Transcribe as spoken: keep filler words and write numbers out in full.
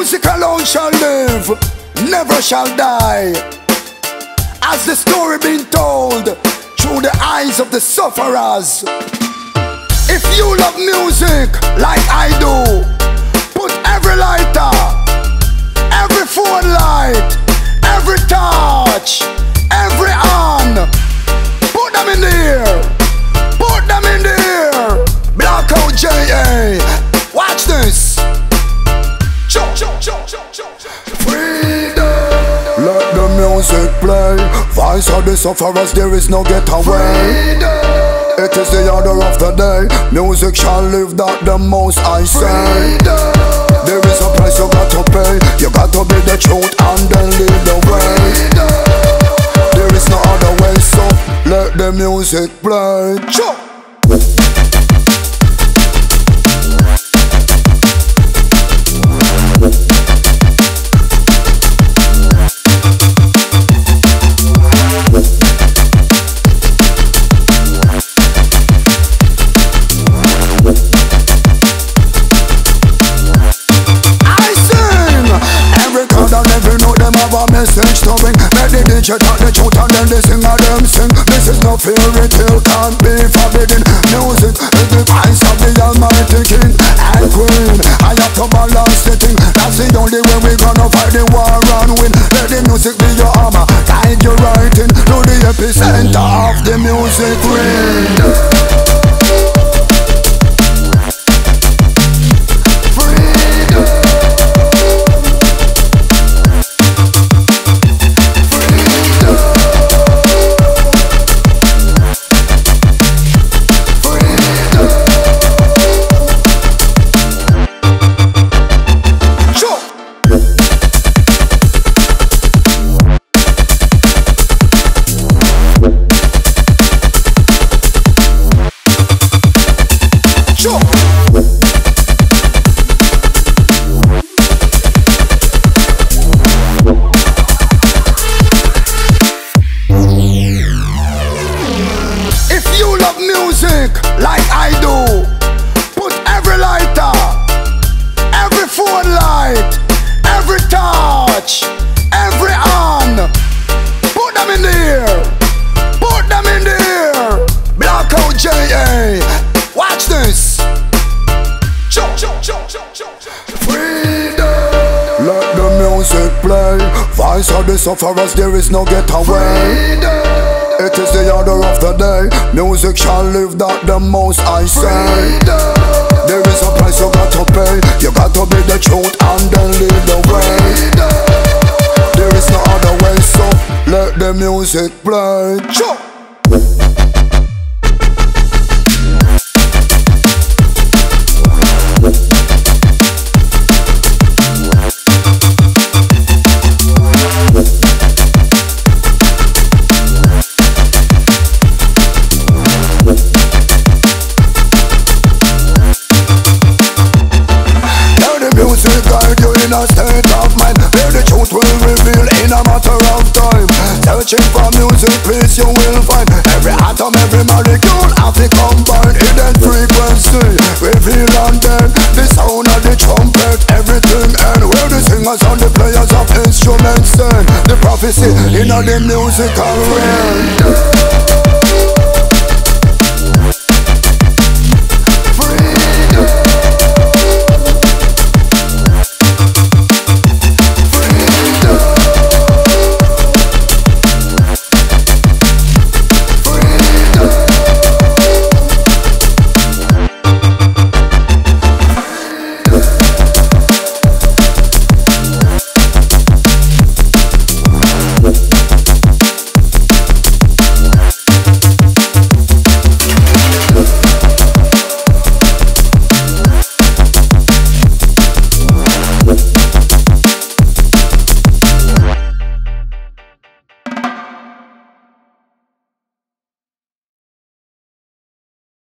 Music alone shall live, never shall die. As the story been told through the eyes of the sufferers. If you love music like I do, put every lighter, every phone light, every touch, every on, put them in the air, put them in the air. Blackout J A, watch this. Freedom. Let the music play. Voice of the sufferers, there is no getaway. It is the order of the day. Music shall live, that the most I say. There is a price you got to pay. You got to be the truth and then lead the way. There is no other way, so let the music play. Message to bring. Let the D J talk the truth and then they sing and them sing. This is no fairy tale, can't be forbidden. Music is the voice of the Almighty King and Queen. I have to balance the thing. That's the only way we gonna fight the war and win. Let the music be your armor, guide you right in to the epicenter of the music ring. If you love music like I do, put every lighter, every phone light, every touch, every on, put them in the air, put them in the air. Blackout J A, watch this. Freedom. Let the music play. Voice of the sufferers, there is no getaway. It is the order of the day. Music shall live, that the most I say. There is a price you got to pay. You got to be the truth and then lead the way. There is no other way, so let the music play. In a state of mind where the truth will reveal in a matter of time. Searching for music, peace you will find. Every atom, every molecule have to combine. Hidden frequency, reveal and then the sound of the trumpet, everything. And where the singers and the players of instruments sing the prophecy in a the musical realm.